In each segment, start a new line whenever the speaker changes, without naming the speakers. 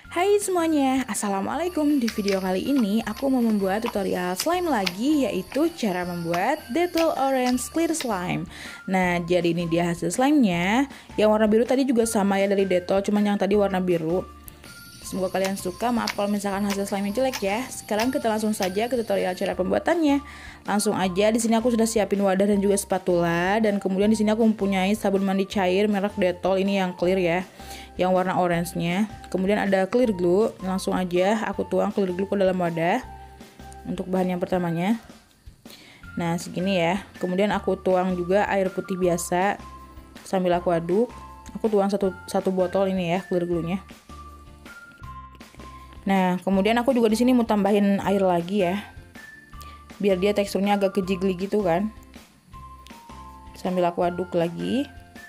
Hai semuanya, Assalamualaikum. Di video kali ini aku mau membuat tutorial slime lagi, yaitu cara membuat Dettol Orange Clear Slime. Nah, jadi ini dia hasil slime-nya. Yang warna biru tadi juga sama ya dari Dettol, cuman yang tadi warna biru. Semoga kalian suka. Maaf kalau misalkan hasil slime-nya jelek ya. Sekarang kita langsung saja ke tutorial cara pembuatannya. Langsung aja, di sini aku sudah siapin wadah dan juga spatula, dan kemudian di sini aku mempunyai sabun mandi cair merek Dettol, ini yang clear ya, yang warna orange-nya. Kemudian ada clear glue. Langsung aja aku tuang clear glue ke dalam wadah. Untuk bahan yang pertamanya. Nah, segini ya. Kemudian aku tuang juga air putih biasa sambil aku aduk. Aku tuang satu botol ini ya clear glue-nya. Nah, kemudian aku juga di sini mau tambahin air lagi ya, biar dia teksturnya agak kejigli gitu kan. Sambil aku aduk lagi.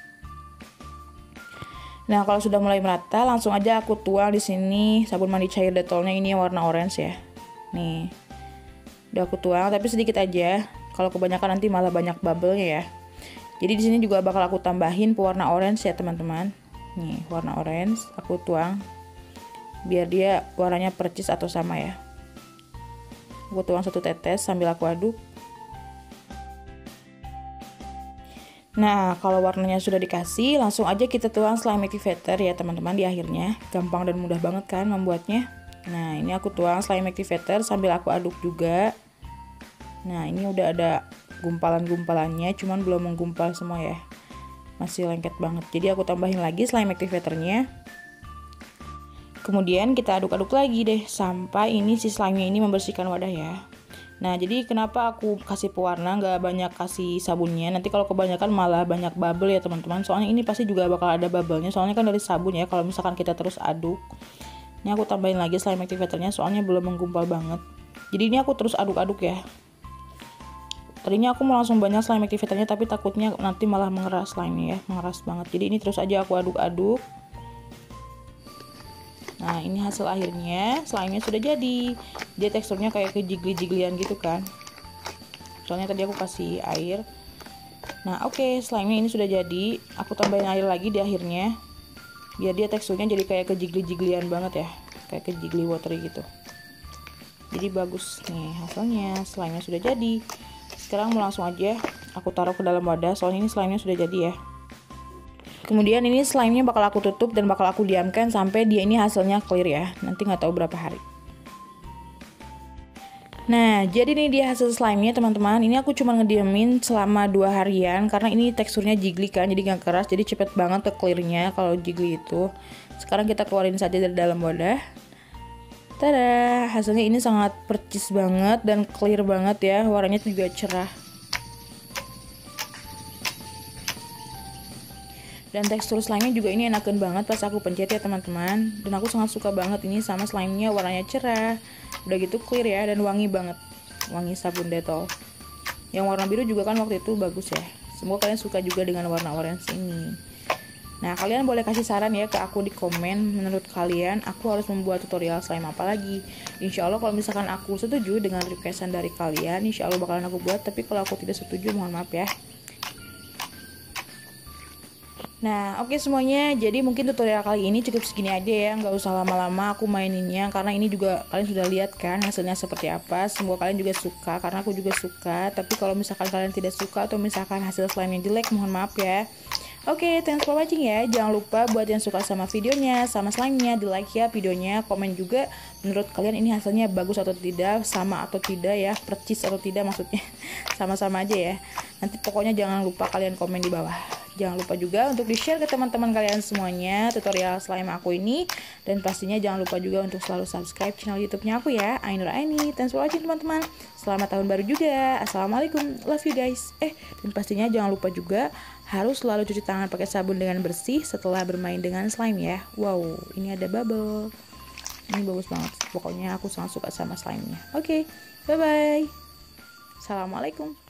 Nah, kalau sudah mulai merata, langsung aja aku tuang di sini sabun mandi cair Dettolnya, ini warna orange ya. Nih, udah aku tuang, tapi sedikit aja. Kalau kebanyakan nanti malah banyak bubble-nya ya. Jadi di sini juga bakal aku tambahin pewarna orange ya teman-teman. Nih, warna orange aku tuang, biar dia warnanya percis atau sama ya. Aku tuang 1 tetes sambil aku aduk. Nah, kalau warnanya sudah dikasih, langsung aja kita tuang slime activator ya teman-teman di akhirnya. Gampang dan mudah banget kan membuatnya. Nah, ini aku tuang slime activator sambil aku aduk juga. Nah, ini udah ada gumpalan-gumpalannya, cuman belum menggumpal semua ya. Masih lengket banget. Jadi aku tambahin lagi slime activatornya. Kemudian kita aduk-aduk lagi deh sampai ini si slime-nya ini membersihkan wadah ya. Nah, jadi kenapa aku kasih pewarna, nggak banyak kasih sabunnya. Nanti kalau kebanyakan malah banyak bubble ya teman-teman. Soalnya ini pasti juga bakal ada bubble-nya. Soalnya kan dari sabun ya, kalau misalkan kita terus aduk. Ini aku tambahin lagi slime activatornya soalnya belum menggumpal banget. Jadi ini aku terus aduk-aduk ya. Tadinya aku mau langsung banyak slime activatornya, tapi takutnya nanti malah mengeras slime-nya ya. Mengeras banget. Jadi ini terus aja aku aduk-aduk. Nah, ini hasil akhirnya, slime-nya sudah jadi. Dia teksturnya kayak kejigli-jiglian gitu kan. Soalnya tadi aku kasih air. Nah, oke, slime-nya ini sudah jadi. Aku tambahin air lagi di akhirnya, biar dia teksturnya jadi kayak kejigli-jiglian banget ya. Kayak kejigli watery gitu. Jadi bagus nih hasilnya, slime-nya sudah jadi. Sekarang mau langsung aja aku taruh ke dalam wadah, soalnya ini slime-nya sudah jadi ya. Kemudian ini slime-nya bakal aku tutup dan bakal aku diamkan sampai dia ini hasilnya clear ya. Nanti nggak tahu berapa hari. Nah, jadi ini dia hasil slime-nya teman-teman. Ini aku cuma ngediamin selama 2 harian karena ini teksturnya jiggly kan, jadi nggak keras, jadi cepet banget ke clear-nya kalau jiggly itu. Sekarang kita keluarin saja dari dalam wadah. Tada, hasilnya ini sangat percis banget dan clear banget ya. Warnanya juga cerah. Dan tekstur slime-nya juga ini enakan banget pas aku pencet ya teman-teman. Dan aku sangat suka banget ini sama slime-nya, warnanya cerah. Udah gitu clear ya dan wangi banget. Wangi sabun Dettol. Yang warna biru juga kan waktu itu bagus ya. Semoga kalian suka juga dengan warna orange ini. Nah, kalian boleh kasih saran ya ke aku di komen. Menurut kalian aku harus membuat tutorial slime apa lagi. Insya Allah kalau misalkan aku setuju dengan requestan dari kalian, insya Allah bakalan aku buat. Tapi kalau aku tidak setuju, mohon maaf ya. Nah, oke semuanya, jadi mungkin tutorial kali ini cukup segini aja ya, nggak usah lama-lama aku maininnya, karena ini juga kalian sudah lihat kan hasilnya seperti apa. Semoga kalian juga suka, karena aku juga suka. Tapi kalau misalkan kalian tidak suka atau misalkan hasil slime-nya jelek, mohon maaf ya. Oke, thanks for watching ya. Jangan lupa buat yang suka sama videonya, sama slime-nya, di like ya videonya, komen juga menurut kalian ini hasilnya bagus atau tidak, sama atau tidak ya, percis atau tidak maksudnya. Sama-sama aja ya. Nanti pokoknya jangan lupa kalian komen di bawah. Jangan lupa juga untuk di-share ke teman-teman kalian semuanya tutorial slime aku ini. Dan pastinya jangan lupa juga untuk selalu subscribe channel YouTube-nya aku ya, Ainur Aini. Thanks for watching teman-teman. Selamat tahun baru juga. Assalamualaikum. Love you guys. Dan pastinya jangan lupa juga harus selalu cuci tangan pakai sabun dengan bersih setelah bermain dengan slime ya. Wow, ini ada bubble. Ini bagus banget. Pokoknya aku sangat suka sama slime-nya. Oke, bye-bye. Assalamualaikum.